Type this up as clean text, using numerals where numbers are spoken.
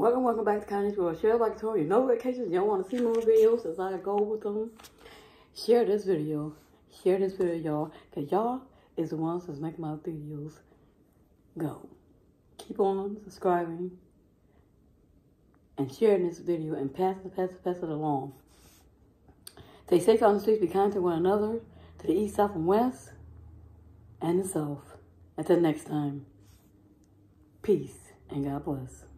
Welcome back to Connie's World. Share like I told you, no vacations. You don't want to see more videos as I go with them. Share this video. Share this video, y'all. Because y'all is the ones that's making my videos go. Keep on subscribing and sharing this video and pass it along. Stay safe on the streets. Be kind to one another. To the east, south, and west. And the south. Until next time. Peace and God bless.